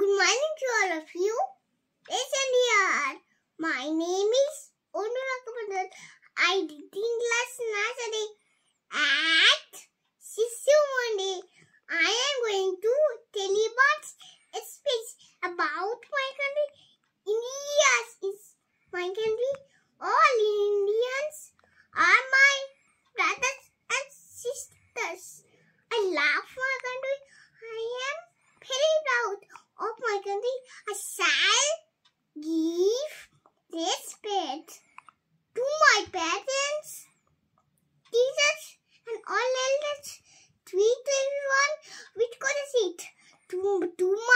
Good morning to all of you. Listen here. My name is Anurag. I did in last nursery at Sisu Monday. I am going to tell you about a speech about my country. India is my country. All Indians are my brothers and sisters. I love my country. I am very proud of my country. I shall give respect to my parents, teachers, and all elders. Treat everyone with courtesy. To